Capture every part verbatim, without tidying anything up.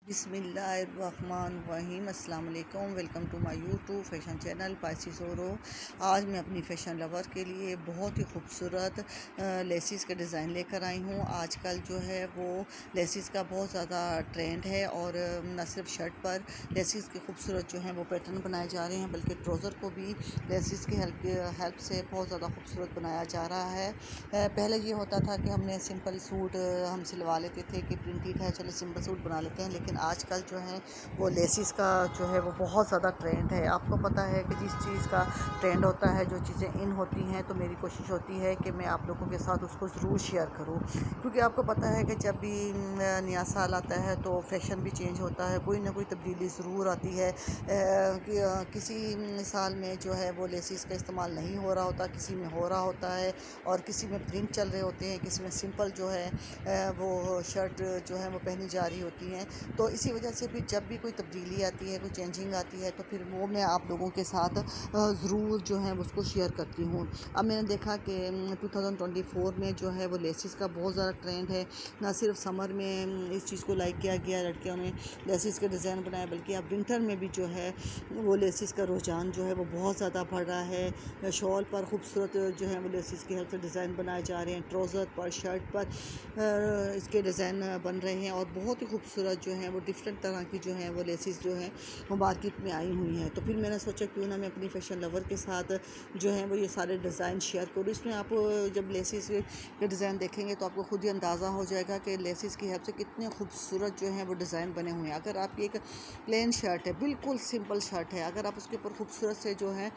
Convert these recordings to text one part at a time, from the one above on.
बिस्मिल्लाहिर्रहमानिर्रहीम अस्सलाम वालेकुम। Welcome to my YouTube fashion channel पायसी सोरो। आज मैं अपनी फ़ैशन लवर के लिए बहुत ही खूबसूरत लेसिस के डिज़ाइन लेकर आई हूँ। आजकल जो है वो लेसिस का बहुत ज़्यादा ट्रेंड है और न सिर्फ शर्ट पर लेसिस के खूबसूरत जो है वो पैटर्न बनाए जा रहे हैं, बल्कि ट्राउज़र को भी लेसिस की हेल्प हेल्प से बहुत ज़्यादा खूबसूरत बनाया जा रहा है। पहले ये होता था कि हमने सिंपल सूट हम सिलवा लेते थे कि प्रिंटेड है, चलो सिंपल सूट बना लेते हैं, लेकिन आजकल जो है वो लेसिस का जो है वो बहुत ज़्यादा ट्रेंड है। आपको पता है कि जिस चीज़ का ट्रेंड होता है, जो चीज़ें इन होती हैं, तो मेरी कोशिश होती है कि मैं आप लोगों के साथ उसको ज़रूर शेयर करूं, क्योंकि आपको पता है कि जब भी नया साल आता है तो फैशन भी चेंज होता है, कोई ना कोई तब्दीली ज़रूर आती है। कि, किसी साल में जो है वो लेसिस का इस्तेमाल नहीं हो रहा होता, किसी में हो रहा होता है और किसी में प्रिंट चल रहे होते हैं, किसी में सिंपल जो है वो शर्ट जो है वो पहनी जा रही होती हैं। तो इसी वजह से फिर जब भी कोई तब्दीली आती है, कोई चेंजिंग आती है, तो फिर वो मैं आप लोगों के साथ ज़रूर जो है उसको शेयर करती हूँ। अब मैंने देखा कि टू थाउजेंड ट्वेंटी फोर में जो है वो लेसिस का बहुत ज़्यादा ट्रेंड है। ना सिर्फ समर में इस चीज़ को लाइक किया गया, लड़कियों ने लेसिस के डिज़ाइन बनाए, बल्कि अब विंटर में भी जो है वो लेसिस का रुझान जो है वो बहुत ज़्यादा बढ़ रहा है। शॉल पर खूबसूरत जो है वो लेसिस की हेल्प से डिज़ाइन बनाए जा रहे हैं, ट्राउज़र पर, शर्ट पर इसके डिज़ाइन बन रहे हैं और बहुत ही खूबसूरत जो है वो डिफरेंट तरह की जो है वो लेसिस जो है वो मार्केट में आई हुई हैं। तो फिर मैंने सोचा क्यों ना मैं अपनी फ़ैशन लवर के साथ जो है वो ये सारे डिज़ाइन शेयर करूँ। इसमें आप जब लेसिस के डिज़ाइन देखेंगे तो आपको खुद ही अंदाज़ा हो जाएगा कि लेसिस की हेल्प से कितने खूबसूरत जो है वो डिज़ाइन बने हुए हैं। अगर आपकी एक प्लेन शर्ट है, बिल्कुल सिंपल शर्ट है, अगर आप उसके ऊपर खूबसूरत से जो है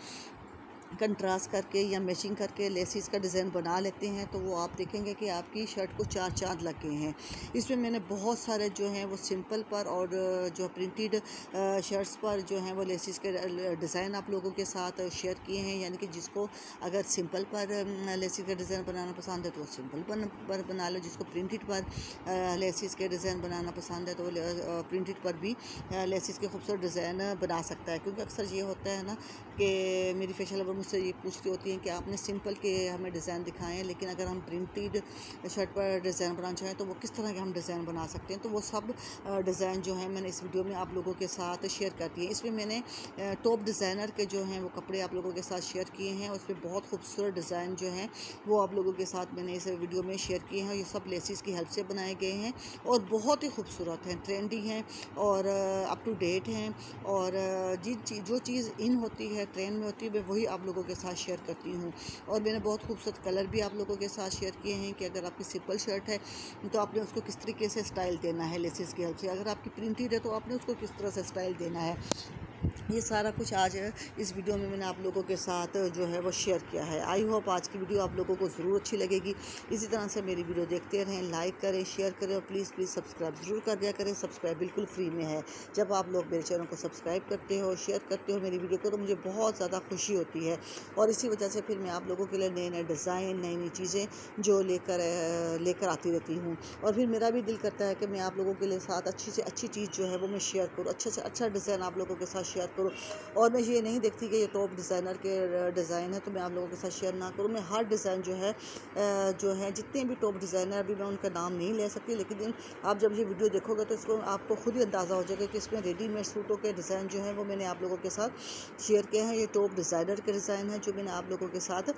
कंट्रास्ट करके या मैचिंग करके लेसिस का डिज़ाइन बना लेते हैं, तो वो आप देखेंगे कि आपकी शर्ट को चार चांद लग गए हैं। इसमें मैंने बहुत सारे जो हैं वो सिंपल पर और जो प्रिंटेड शर्ट्स पर जो हैं वो लेसिस के डिज़ाइन आप लोगों के साथ शेयर किए हैं। यानी कि जिसको अगर सिंपल पर लेसिस का डिज़ाइन बनाना पसंद है तो वो सिंपल पर बना लो, जिसको प्रिंटेड पर लेसिस के डिज़ाइन बनाना पसंद है तो वो प्रिंटेड पर भी लेसिस के खूबसूरत डिज़ाइन बना सकता है। क्योंकि अक्सर ये होता है ना कि मेरी फैशन लवर मुझसे ये पूछती होती हैं कि आपने सिंपल के हमें डिज़ाइन दिखाएं, लेकिन अगर हम प्रिंटेड शर्ट पर डिज़ाइन बनाना चाहें तो वो किस तरह के हम डिज़ाइन बना सकते हैं। तो वो सब डिज़ाइन जो है मैंने इस वीडियो में आप लोगों के साथ शेयर कर दिए। इसमें मैंने टॉप डिज़ाइनर के जो हैं वो कपड़े आप लोगों के साथ शेयर किए हैं, उसमें बहुत खूबसूरत डिज़ाइन जो हैं वो आप लोगों के साथ मैंने इस वीडियो में शेयर किए हैं। ये सब लेसिस की हेल्प से बनाए गए हैं और बहुत ही खूबसूरत हैं, ट्रेंडी हैं और अप टू डेट हैं। और जिन चीज़ जो चीज़ इन होती है, ट्रेंड में होती है, मैं वही आप लोगों के साथ शेयर करती हूँ। और मैंने बहुत खूबसूरत कलर भी आप लोगों के साथ शेयर किए हैं कि अगर आपकी सिंपल शर्ट है तो आपने उसको किस तरीके से स्टाइल देना है लेसिस की हेल्प से, अगर आपकी प्रिंटेड है तो आपने उसको किस तरह से स्टाइल देना है। ये सारा कुछ आज इस वीडियो में मैंने आप लोगों के साथ जो है वो शेयर किया है। आई होप आज की वीडियो आप लोगों को ज़रूर अच्छी लगेगी। इसी तरह से मेरी वीडियो देखते रहें, लाइक करें, शेयर करें और प्लीज़ प्लीज़ सब्सक्राइब ज़रूर कर दिया करें। सब्सक्राइब बिल्कुल फ्री में है। जब आप लोग मेरे चैनल को सब्सक्राइब करते हो, शेयर करते हो मेरी वीडियो को, तो मुझे बहुत ज़्यादा खुशी होती है और इसी वजह से फिर मैं आप लोगों के लिए नए नए डिज़ाइन, नई नई चीज़ें जो लेकर लेकर आती रहती हूँ। और फिर मेरा भी दिल करता है कि मैं आप लोगों के लिए साथ अच्छी से अच्छी चीज़ जो है वो मैं शेयर करूँ, अच्छा से अच्छा डिज़ाइन आप लोगों के साथ शेयर करूँ। और मैं ये नहीं देखती कि ये टॉप डिज़ाइनर के डिज़ाइन है तो मैं आप लोगों के साथ शेयर ना करूँ। मैं हर डिज़ाइन जो है जो है जितने भी टॉप डिज़ाइनर, अभी मैं उनका नाम नहीं ले सकती, लेकिन आप जब ये वीडियो देखोगे तो इसको आपको खुद ही अंदाज़ा हो जाएगा कि इसमें रेडीमेड सूटों के डिज़ाइन जो है वो मैंने आप लोगों के साथ शेयर किए हैं। ये टॉप डिज़ाइनर के डिज़ाइन है जो मैंने आप लोगों के साथ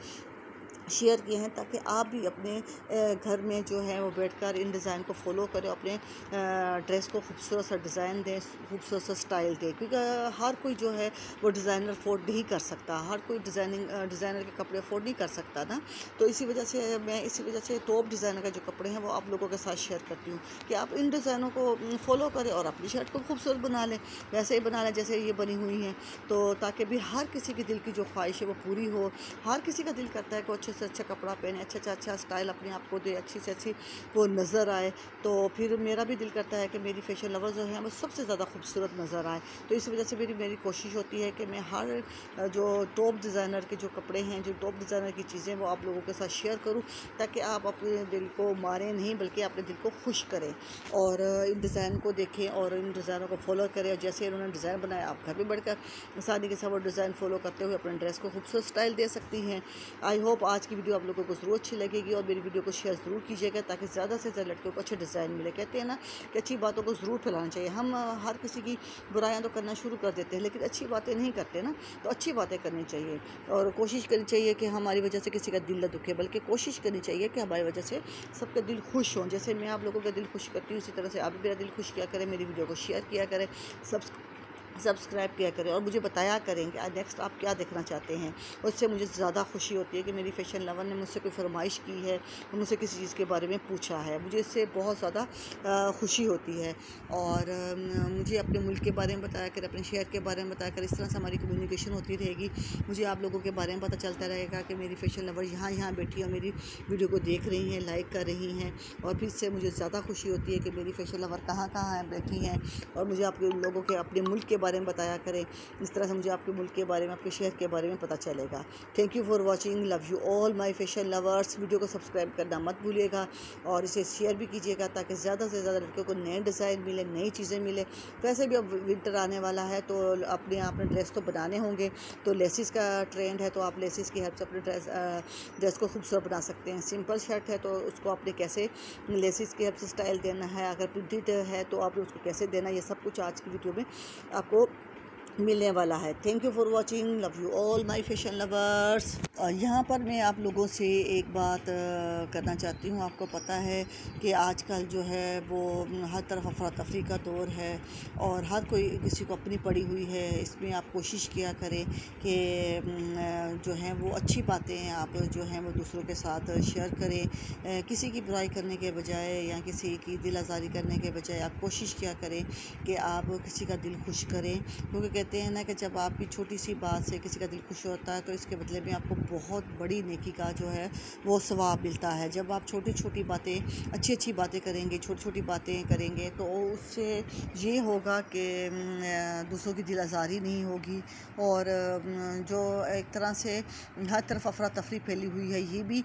शेयर किए हैं, ताकि आप भी अपने घर में जो है वो बैठकर इन डिज़ाइन को फॉलो करें, अपने ड्रेस को खूबसूरत सा डिज़ाइन दें, खूबसूरत सा स्टाइल दें। क्योंकि हर कोई जो है वो डिज़ाइनर अफोर्ड नहीं कर सकता, हर कोई डिज़ाइनिंग डिज़ाइनर के कपड़े अफोर्ड नहीं कर सकता ना। तो इसी वजह से मैं इसी वजह से टॉप डिज़ाइनर के जो कपड़े हैं वो आप लोगों के साथ शेयर करती हूँ कि आप इन डिज़ाइनों को फॉलो करें और अपनी शर्ट को खूबसूरत बना लें, वैसे ही बना लें जैसे ये बनी हुई हैं। तो ताकि भी हर किसी के दिल की जो ख्वाहिश है वो पूरी हो। हर किसी का दिल करता है कि अच्छे से अच्छा कपड़ा पहने, अच्छा अच्छा अच्छा स्टाइल अपने आप को दे, अच्छी से अच्छी वो नज़र आए। तो फिर मेरा भी दिल करता है कि मेरी फैशन लवर जो है वो सबसे ज़्यादा खूबसूरत नज़र आए। तो इस वजह से मेरी मेरी कोशिश होती है कि मैं हर जो टॉप डिज़ाइनर के जो कपड़े हैं, जो टॉप डिज़ाइनर की चीज़ें वो आप लोगों के साथ शेयर करूं, ताकि आप अपने दिल को मारें नहीं बल्कि अपने दिल को खुश करें और इन डिज़ाइन को देखें और इन डिज़ाइनों को फॉलो करें। और जैसे इन्होंने डिज़ाइन बनाया, आप घर में बढ़कर आसानी के साथ वो डिज़ाइन फॉलो करते हुए अपने ड्रेस को खूबसूरत स्टाइल दे सकती हैं। आई होप आज आज की वीडियो आप लोगों को ज़रूर अच्छी लगेगी और मेरी वीडियो को शेयर ज़रूर कीजिएगा ताकि ज़्यादा से ज़्यादा लड़कियों को अच्छे डिज़ाइन मिले। कहते हैं ना कि अच्छी बातों को ज़रूर फैलाना चाहिए। हम हर किसी की बुराइयाँ तो करना शुरू कर देते हैं, लेकिन अच्छी बातें नहीं करते ना, तो अच्छी बातें करनी चाहिए और कोशिश करनी चाहिए कि हमारी वजह से किसी का दिल न दुखे, बल्कि कोशिश करनी चाहिए कि हमारी वजह से सबके दिल खुश हों। जैसे मैं आप लोगों का दिल खुश करती हूँ, इसी तरह से आप भी मेरा दिल खुश किया करें, मेरी वीडियो को शेयर किया करें, सब्स सब्सक्राइब किया करें और मुझे बताया करें कि आज नेक्स्ट आप क्या देखना चाहते हैं। उससे मुझे ज़्यादा खुशी होती है कि मेरी फ़ैशन लवर ने मुझसे कोई फरमाइश की है, मुझसे किसी चीज़ के बारे में पूछा है, मुझे इससे बहुत ज़्यादा खुशी होती है। और मुझे अपने मुल्क के बारे में बताया करें, अपने शहर के बारे में बताया करें। इस तरह से हमारी कम्युनिकेशन होती रहेगी, मुझे आप लोगों के बारे में पता चलता रहेगा कि मेरी फ़ैशन लवर यहाँ यहाँ बैठी है, मेरी वीडियो को देख रही हैं, लाइक कर रही हैं। और फिर से मुझे ज़्यादा खुशी होती है कि मेरी फ़ैशन लवर कहाँ कहाँ बैठी हैं और मुझे आप लोगों के अपने मुल्क के बारे में बताया करें। इस तरह से मुझे आपके मुल्क के बारे में, आपके शहर के बारे में पता चलेगा। Thank you for watching, love you all my fashion lovers. Video को सब्सक्राइब करना मत भूलिएगा और इसे शेयर भी कीजिएगा ताकि ज़्यादा से ज़्यादा लड़कियों को नए डिज़ाइन मिले, नई चीज़ें मिले। वैसे भी अब विंटर आने वाला है तो अपने आपने ड्रेस तो बनाने होंगे, तो लेसिस का ट्रेंड है, तो आप लेसिस की हेल्प से अपने ड्रेस ड्रेस को खूबसूरत बना सकते हैं। सिंपल शर्ट है तो उसको आपने कैसे लेसिस की हेल्प से स्टाइल देना है, अगर प्रिंटेड है तो आपने उसको कैसे देना, ये सब कुछ आज की वीडियो में आपको मिलने वाला है। Thank you for watching, love you all my fashion lovers. यहाँ पर मैं आप लोगों से एक बात करना चाहती हूँ। आपको पता है कि आजकल जो है वो हर तरफ अफरा तफरी का दौर है और हर कोई किसी को अपनी पड़ी हुई है। इसमें आप कोशिश किया करें कि जो है वो अच्छी बातें आप जो हैं वो दूसरों के साथ शेयर करें। किसी की बुराई करने के बजाय या किसी की दिल आज़ारी करने के बजाय आप कोशिश किया करें कि आप किसी का दिल खुश करें, क्योंकि कहते हैं ना कि जब आपकी छोटी सी बात से किसी का दिल खुश होता है तो इसके बदले में आपको बहुत बड़ी नेकी का जो है वो सवाब मिलता है। जब आप छोटी छोटी बातें, अच्छी अच्छी बातें करेंगे, छोटी छोटी बातें करेंगे तो उससे ये होगा कि दूसरों की दिल आज़ारी नहीं होगी और जो एक तरह से हर तरफ अफरा तफरी फैली हुई है ये भी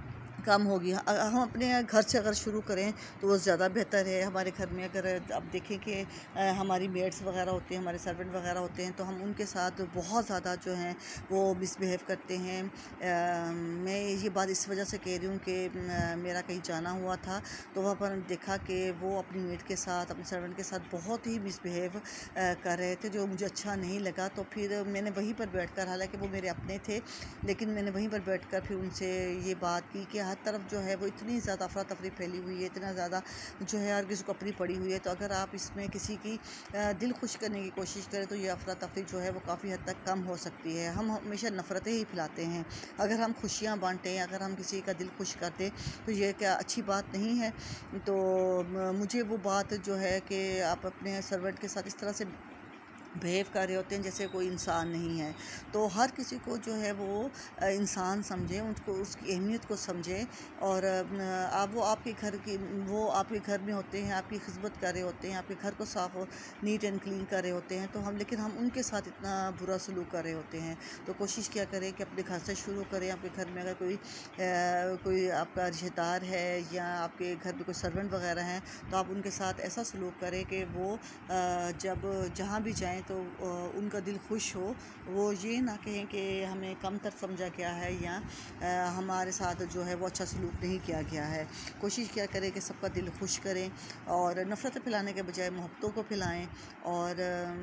कम होगी। हम अपने घर से अगर शुरू करें तो वो ज़्यादा बेहतर है। हमारे घर में अगर आप देखें कि हमारी मेड्स वगैरह होते हैं, हमारे सर्वेंट वगैरह होते हैं, तो हम उनके साथ बहुत ज़्यादा जो हैं वो मिसबिहेव करते हैं। आ, मैं ये बात इस वजह से कह रही हूँ कि मेरा कहीं जाना हुआ था तो वहाँ पर देखा कि वो अपनी मेड के साथ, अपने सर्वेंट के साथ बहुत ही मिसबिहेव कर रहे थे, जो मुझे अच्छा नहीं लगा। तो फिर मैंने वहीं पर बैठ कर, हालाँकि वो मेरे अपने थे, लेकिन मैंने वहीं पर बैठ कर फिर उनसे ये बात की कि हर तरफ जो है वो इतनी ज़्यादा अफरा तफरी फैली हुई है, इतना ज़्यादा जो है हर किसी को अपनी पड़ी हुई है, तो अगर आप इसमें किसी की दिल खुश करने की कोशिश करें तो ये अफरा तफरी जो है वो काफ़ी हद तक कम हो सकती है। हम हमेशा नफ़रतें ही फैलाते हैं। अगर हम खुशियाँ बांटें, अगर हम किसी का दिल खुश कर दें तो ये क्या अच्छी बात नहीं है। तो मुझे वो बात जो है कि आप अपने सर्वेंट के साथ इस तरह से बिहेव कर रहे होते हैं जैसे कोई इंसान नहीं है, तो हर किसी को जो है वो इंसान समझें, उनको उसकी अहमियत को समझें। और आप वो आपके घर की वो आपके घर में होते हैं, आपकी खिदमत कर रहे होते हैं, आपके घर को साफ़ नीट एंड क्लीन कर रहे होते हैं, तो हम लेकिन हम उनके साथ इतना बुरा सलूक कर रहे होते हैं। तो कोशिश क्या करें कि अपने घर से शुरू करें। आपके घर में अगर कोई आ, कोई आपका रिश्तेदार है या आपके घर में कोई सर्वेंट वगैरह हैं तो आप उनके साथ ऐसा सलूक करें कि वो आ, जब जहाँ भी जाएँ तो उनका दिल खुश हो। वो ये ना कहें कि हमें कमतर समझा गया है या हमारे साथ जो है वो अच्छा सलूक नहीं किया गया है। कोशिश क्या करें कि सबका दिल खुश करें और नफ़रत फैलाने के बजाय मोहब्बतों को फैलाएं। और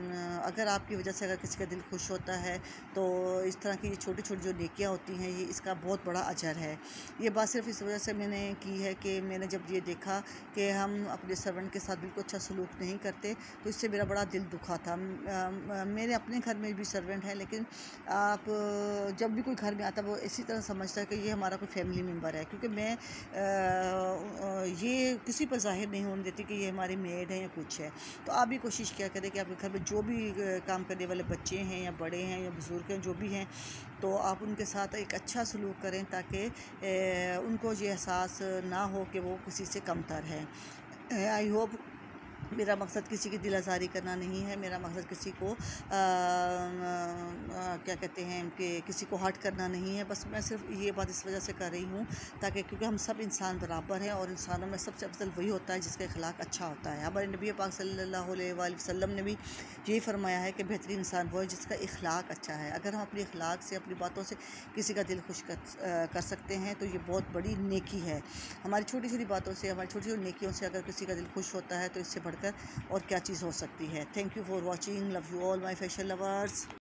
अगर आपकी वजह से अगर किसी का दिल खुश होता है तो इस तरह की छोटी छोटी जो नेकियां होती हैं ये इसका बहुत बड़ा अजर है। ये बात सिर्फ इस वजह से मैंने की है कि मैंने जब ये देखा कि हम अपने सर्वेंट के साथ बिल्कुल अच्छा सलूक नहीं करते तो इससे मेरा बड़ा दिल दुखा था। मेरे अपने घर में भी सर्वेंट है, लेकिन आप जब भी कोई घर में आता है वो इसी तरह समझता है कि ये हमारा कोई फैमिली मेम्बर है, क्योंकि मैं आ, ये किसी पर जाहिर नहीं होने देती कि ये हमारी मेड है या कुछ है। तो आप भी कोशिश किया करें कि आपके घर में जो भी काम करने वाले बच्चे हैं या बड़े हैं या बुज़ुर्ग हैं, जो भी हैं, तो आप उनके साथ एक अच्छा सलूक करें ताकि उनको ये एहसास ना हो कि वो किसी से कमतर है। आई होप मेरा मकसद किसी की दिल आज़ारी करना नहीं है, मेरा मकसद किसी को आ, आ, क्या कहते हैं कि किसी को हर्ट करना नहीं है। बस मैं सिर्फ ये बात इस वजह से कर रही हूँ ताकि, क्योंकि हम सब इंसान बराबर हैं और इंसानों में सबसे अफजल वही होता है जिसका अखलाक अच्छा होता है। हमारे नबी पाक सल्लल्लाहु अलैहि वसल्लम ने भी यही फरमाया है कि बेहतरीन इंसान वो है जिसका अखलाक अच्छा है। अगर हम अपने अखलाक से, अपनी बातों से किसी का दिल खुश कर, कर सकते हैं तो ये बहुत बड़ी नेकी है। हमारी छोटी छोटी बातों से, हमारी छोटी छोटी नेकियों से अगर किसी का दिल खुश होता है तो इससे बढ़कर और क्या चीज़ हो सकती है। Thank you for watching, love you all my fashion lovers.